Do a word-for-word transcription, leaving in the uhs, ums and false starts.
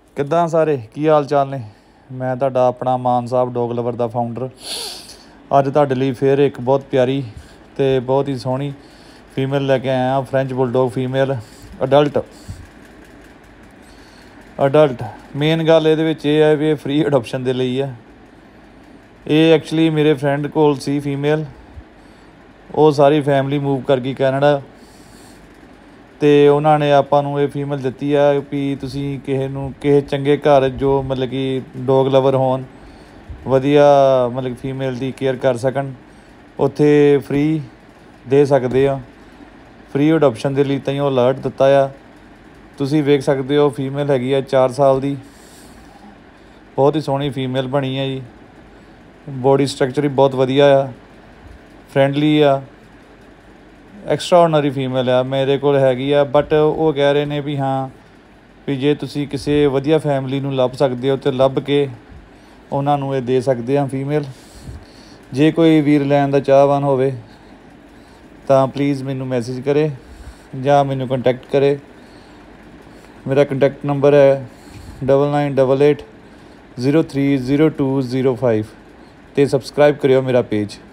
ਕਿੱਦਾਂ ਸਾਰੇ ਕੀ ਹਾਲ ਚਾਲ ਨੇ। ਮੈਂ ਤੁਹਾਡਾ ਆਪਣਾ ਮਾਨ ਸਾਹਿਬ ਡੋਗ ਲਵਰ ਦਾ ਫਾਊਂਡਰ ਅੱਜ ਤੁਹਾਡੇ ਲਈ ਫਿਰ ਇੱਕ ਬਹੁਤ ਪਿਆਰੀ ਅਤੇ ਬਹੁਤ ਹੀ ਸੋਹਣੀ ਫੀਮੇਲ ਲੈ ਕੇ ਆਇਆ। French bulldog female adult adult main ਗੱਲ ਇਹਦੇ ਵਿੱਚ ਇਹ ਹੈ ਵੀ ਇਹ ਫ੍ਰੀ ਅਡੋਪਸ਼ਨ ਦੇ ਲਈ ਹੈ। ਇਹ ਐਕਚੁਅਲੀ ਮੇਰੇ ਫਰੈਂਡ ਕੋਲ ਸੀ ਫੀਮੇਲ, ਉਹ ਸਾਰੀ ਫੈਮਿਲੀ ਮੂਵ ਕਰ ਗਈ ਕੈਨੇਡਾ ਅਤੇ ਉਹਨਾਂ ਨੇ ਆਪਾਂ ਨੂੰ ਇਹ ਫੀਮੇਲ ਦਿੱਤੀ ਆ ਵੀ ਤੁਸੀਂ ਕਿਸੇ ਨੂੰ ਕਿਸੇ ਚੰਗੇ ਘਰ ਜੋ ਮਤਲਬ ਕਿ ਡੋਗ ਲਵਰ ਹੋਣ, ਵਧੀਆ ਮਤਲਬ ਫੀਮੇਲ ਦੀ ਕੇਅਰ ਕਰ ਸਕਣ, ਉੱਥੇ ਫ੍ਰੀ ਦੇ ਸਕਦੇ ਆ। ਫ੍ਰੀ ਅਡੋਪਸ਼ਨ ਦੇ ਲਈ ਤਾਂ ਉਹ ਅਲਰਟ ਦਿੱਤਾ ਆ। ਤੁਸੀਂ ਵੇਖ ਸਕਦੇ ਹੋ ਫੀਮੇਲ ਹੈਗੀ ਆ ਚਾਰ ਸਾਲ ਦੀ, ਬਹੁਤ ਹੀ ਸੋਹਣੀ ਫੀਮੇਲ ਬਣੀ ਹੈ ਜੀ। ਬੋਡੀ ਸਟਰਕਚਰ ਵੀ ਬਹੁਤ ਵਧੀਆ ਆ, ਫਰੈਂਡਲੀ ਆ, ਐਕਸਟਰਾਆਰਡਨਰੀ ਫੀਮੇਲ ਆ। ਮੇਰੇ ਕੋਲ ਹੈਗੀ ਆ ਬਟ ਉਹ ਕਹਿ ਰਹੇ ਨੇ ਵੀ ਹਾਂ ਵੀ ਜੇ ਤੁਸੀਂ ਕਿਸੇ ਵਧੀਆ ਫੈਮਿਲੀ ਨੂੰ ਲੱਭ ਸਕਦੇ ਹੋ ਤਾਂ ਲੱਭ ਕੇ ਉਹਨਾਂ ਨੂੰ ਇਹ ਦੇ ਸਕਦੇ ਹਾਂ ਫੀਮੇਲ। ਜੇ ਕੋਈ ਵੀਰ ਲੈਣ ਦਾ ਚਾਹਵਾਨ ਹੋਵੇ ਤਾਂ ਪਲੀਜ਼ ਮੈਨੂੰ ਮੈਸੇਜ ਕਰੇ ਜਾਂ ਮੈਨੂੰ ਕੰਟੈਕਟ ਕਰੇ। ਮੇਰਾ ਕੰਟੈਕਟ ਨੰਬਰ ਹੈ double nine double eight zero three zero two zero five ਅਤੇ ਸਬਸਕ੍ਰਾਈਬ ਕਰਿਓ ਮੇਰਾ ਪੇਜ।